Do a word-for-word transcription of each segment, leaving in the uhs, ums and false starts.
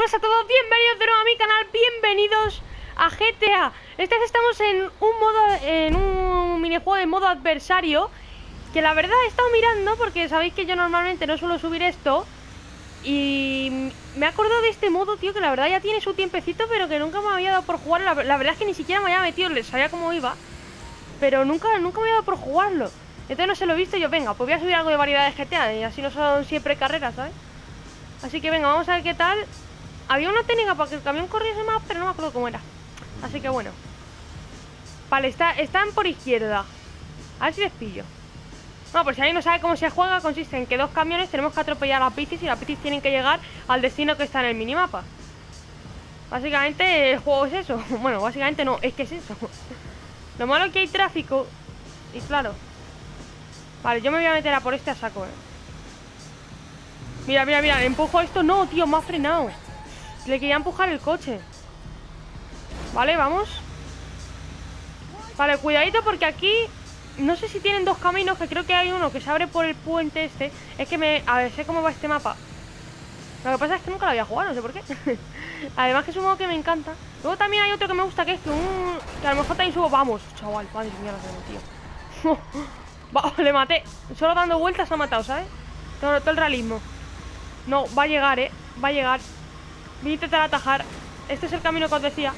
pasa a todos? Bienvenidos de nuevo a mi canal, bienvenidos a G T A. Esta vez estamos en un modo, en un minijuego de modo adversario, que la verdad he estado mirando porque sabéis que yo normalmente no suelo subir esto. Y me he acordado de este modo, tío, que la verdad ya tiene su tiempecito, pero que nunca me había dado por jugarlo. La, la verdad es que ni siquiera me había metido, les sabía cómo iba, pero nunca, nunca me había dado por jugarlo. Entonces no se lo he visto y yo, venga, pues voy a subir algo de variedad de G T A y así no son siempre carreras, ¿sabes? Así que venga, vamos a ver qué tal. Había una técnica para que el camión corriese más, pero no me acuerdo cómo era. Así que bueno. Vale, está, están por izquierda. A ver si les pillo. No, por si alguien no sabe cómo se juega, consiste en que dos camiones tenemos que atropellar a las bicis y las bicis tienen que llegar al destino que está en el minimapa. Básicamente el juego es eso. Bueno, básicamente no, es que es eso. Lo malo es que hay tráfico. Y claro. Vale, yo me voy a meter a por este a saco, eh. Mira, mira, mira, empujo esto. No, tío, me ha frenado. Le quería empujar el coche. Vale, vamos. Vale, cuidadito porque aquí no sé si tienen dos caminos, que creo que hay uno que se abre por el puente este. Es que me... A ver, sé cómo va este mapa. Lo que pasa es que nunca lo había jugado, no sé por qué. Además que es un modo que me encanta. Luego también hay otro que me gusta, que es que un... Que a lo mejor también subo... Vamos, chaval, madre mía, lo tengo, tío. Va, le maté. Solo dando vueltas ha matado, ¿sabes? Todo, todo el realismo. No, va a llegar, eh. Va a llegar. Voy a intentar atajar. Este es el camino que os decía.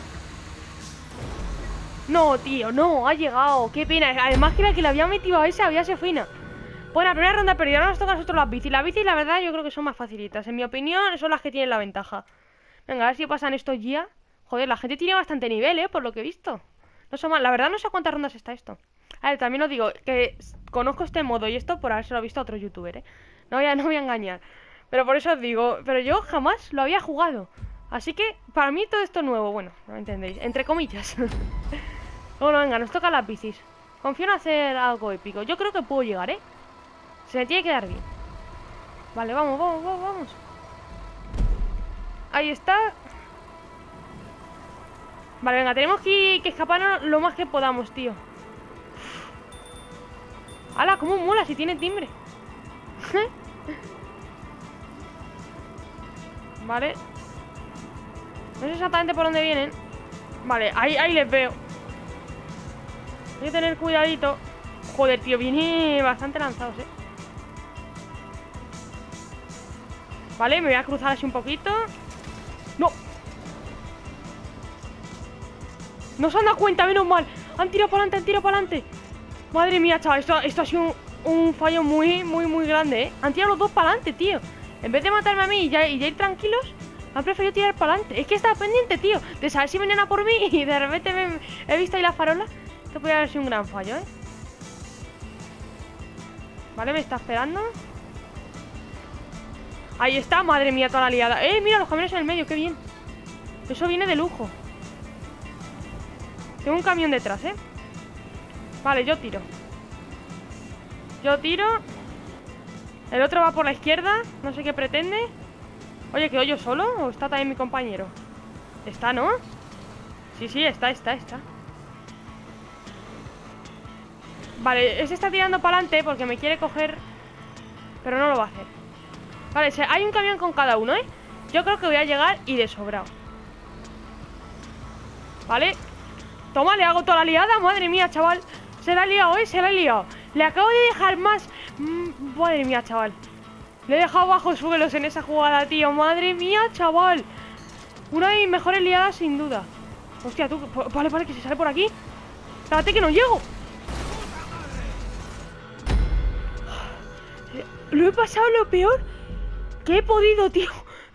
No, tío, no, ha llegado. Qué pena. Además que la que le había metido a ese había sido fina. Bueno, la primera ronda perdida. Ahora nos toca a nosotros las bicis. Las bicis, la verdad, yo creo que son más facilitas. En mi opinión, son las que tienen la ventaja. Venga, a ver si pasan estos ya. Joder, la gente tiene bastante nivel, eh, por lo que he visto. No son mal. La verdad, no sé cuántas rondas está esto. A ver, también os digo que conozco este modo y esto por habérselo visto a otro youtuber, eh. No voy a, no voy a engañar. Pero por eso os digo, pero yo jamás lo había jugado. Así que, para mí todo esto es nuevo. Bueno, no me entendéis, entre comillas. Bueno, venga, nos toca las bicis. Confío en hacer algo épico. Yo creo que puedo llegar, ¿eh? Se me tiene que dar bien. Vale, vamos, vamos, vamos, vamos. Ahí está. Vale, venga, tenemos que, que escaparnos lo más que podamos, tío. ¡Hala! ¿Cómo mola si tiene timbre? Vale. No sé exactamente por dónde vienen. Vale, ahí, ahí les veo. Hay que tener cuidadito. Joder, tío, viene bastante lanzados, eh. Vale, me voy a cruzar así un poquito. ¡No! No se han dado cuenta, menos mal. Han tirado para adelante, han tirado para adelante. Madre mía, chaval, esto, esto ha sido un, un fallo muy, muy, muy grande, eh. Han tirado los dos para adelante, tío. En vez de matarme a mí y ya, y ya ir tranquilos, han preferido tirar para adelante. Es que estaba pendiente, tío, de saber si venían a por mí y de repente me, he visto ahí la farola. Esto podría haber sido un gran fallo, ¿eh? Vale, me está esperando. Ahí está, madre mía, toda la liada. Eh, mira, los camiones en el medio, qué bien. Eso viene de lujo. Tengo un camión detrás, ¿eh? Vale, yo tiro. Yo tiro. El otro va por la izquierda. No sé qué pretende. Oye, ¿quedo yo solo? ¿O está también mi compañero? Está, ¿no? Sí, sí, está, está, está. Vale, ese está tirando para adelante porque me quiere coger, pero no lo va a hacer. Vale, hay un camión con cada uno, ¿eh? Yo creo que voy a llegar y de sobrado. Vale. Toma, le hago toda la liada. Madre mía, chaval. Se la ha liado, ¿eh? Se la ha liado. Le acabo de dejar más... Mm, madre mía, chaval. Le he dejado bajo suelos en esa jugada, tío. Madre mía, chaval. Una de mis mejores liadas, sin duda. Hostia, tú... Vale, vale, que se sale por aquí. Espérate que no llego. Lo he pasado lo peor que he podido, tío.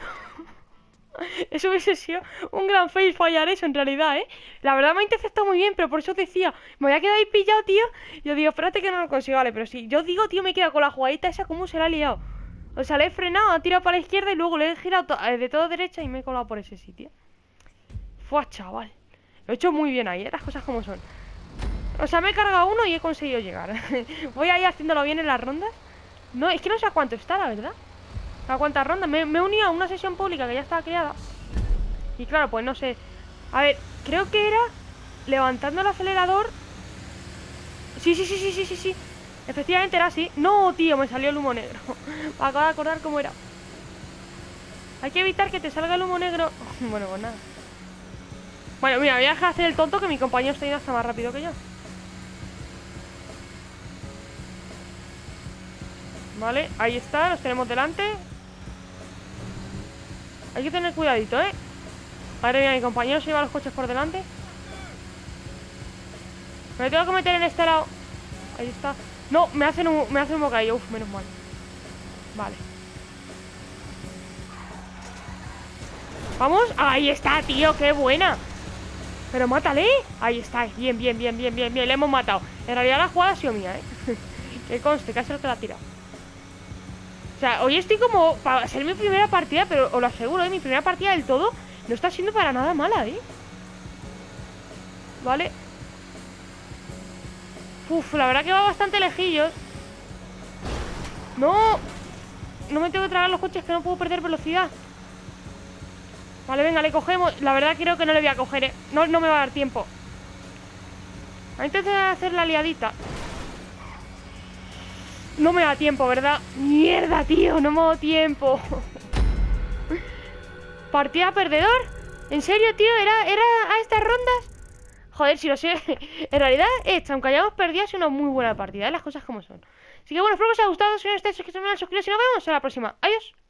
Eso hubiese sido un gran fail fallar eso en realidad, ¿eh? La verdad me ha interceptado muy bien, pero por eso decía, me voy a quedar ahí pillado, tío. Yo digo, espérate que no lo consigo, vale. Pero si yo digo, tío, me queda con la jugadita esa, ¿cómo se la ha liado? O sea, le he frenado, ha tirado para la izquierda y luego le he girado to de todo derecha y me he colado por ese sitio. Fua, chaval. Lo he hecho muy bien ahí, ¿eh? Las cosas como son. O sea, me he cargado uno y he conseguido llegar. Voy a ir haciéndolo bien en las rondas. No, es que no sé a cuánto está, la verdad. ¿A cuántas rondas? Me, me he unido a una sesión pública que ya estaba creada. Y claro, pues no sé. A ver, creo que era levantando el acelerador. Sí, sí, sí, sí, sí, sí, sí. Efectivamente era así. No, tío, me salió el humo negro. Me acabo de acordar cómo era. Hay que evitar que te salga el humo negro. Bueno, pues nada. Bueno, mira, voy a dejar hacer el tonto, que mi compañero está yendo hasta más rápido que yo. Vale, ahí está, los tenemos delante. Hay que tener cuidadito, ¿eh? Madre mía, mi compañero se lleva los coches por delante. Me tengo que meter en este lado. Ahí está. No, me hacen un, me hacen un bocadillo. Uf, menos mal. Vale. Vamos. Ahí está, tío, qué buena. Pero mátale. Ahí está, bien, bien, bien, bien, bien, bien. Le hemos matado. En realidad la jugada ha sido mía, ¿eh? Que conste, que ha sido el que la ha tirado. O sea, hoy estoy como para ser mi primera partida, pero os lo aseguro, ¿eh? Mi primera partida del todo no está siendo para nada mala, ¿eh? Vale. Uf, la verdad que va bastante lejillos. No. No me tengo que tragar los coches, que no puedo perder velocidad. Vale, venga, le cogemos. La verdad creo que no le voy a coger, ¿eh? No, no me va a dar tiempo. A intentar hacer la liadita. No me da tiempo, ¿verdad? Mierda, tío, no me da tiempo. ¿Partida perdedor? ¿En serio, tío? ¿Era, era a estas rondas? Joder, si lo sé. En realidad, esta, aunque hayamos perdido, ha sido una muy buena partida, ¿eh? Las cosas como son. Así que bueno, espero que os haya gustado. Si no estáis suscritos al canal, suscribiros y nos vemos en la próxima. Adiós.